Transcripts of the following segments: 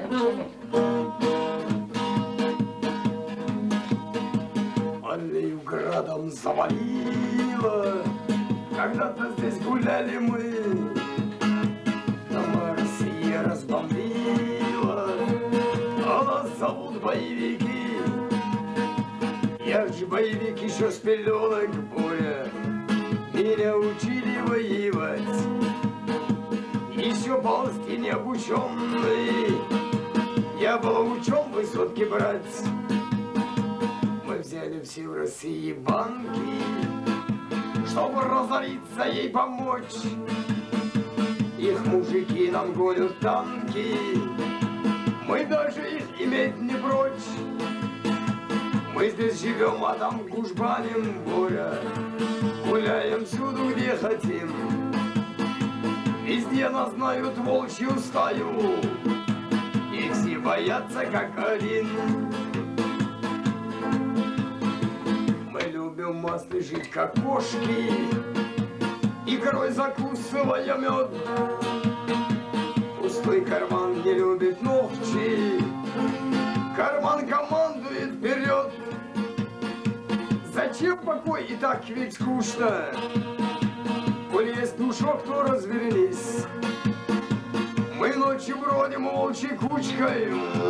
Аллею градом завалило, когда-то здесь гуляли мы, дома Россия разбомбила, а нас зовут боевики. Я ж боевик еще с пеленок, Боря, меня учили воевать. Еще ползти необученный, я был учен высотки брать. Мы взяли все в России банки, чтобы разориться ей помочь. Их мужики нам гонят танки, мы даже их иметь не прочь. Мы здесь живем, а там гужбаним, Боря, гуляем всюду, где хотим. Везде нас знают волчью стаю, и все боятся как один. Мы любим масле жить как кошки, икрой закусывая мед. Пустой карман не любит ногти, карман командует вперед. Зачем покой, и так ведь скучно, коль есть душок, то развернись. Мы ночью бродим волчьей кучкой,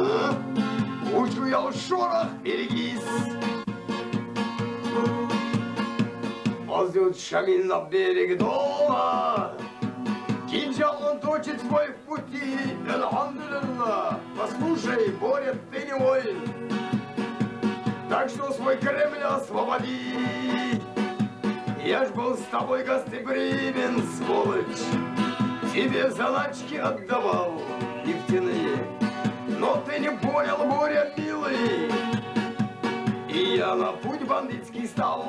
учуял шорох, берегись. Ползет Шамиль на берег дома, кинжал он точит свой в пути. Элхамдулилlah, послушай, Боря, ты не воин, так что свой Кремль освободи. Я ж был с тобой гостеприимен, сволочь, тебе заначки отдавал нефтяные, но ты не понял, Боря, милый, и я на путь бандитский стал.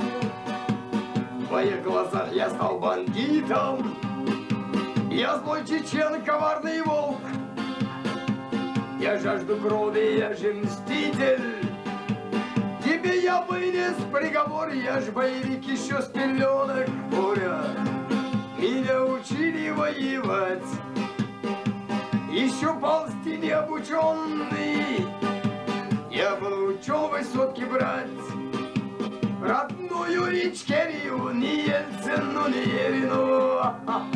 В твоих глазах я стал бандитом, я злой чечен, коварный волк. Я жажду крови, я же мститель, тебе я вынес приговор. Я ж боевик еще с пеленок, Боря, меня учили воевать. Еще ползти необученный, я был учен высотки брать. Родную Ичкерию, ни Ельцину, ни Ерину,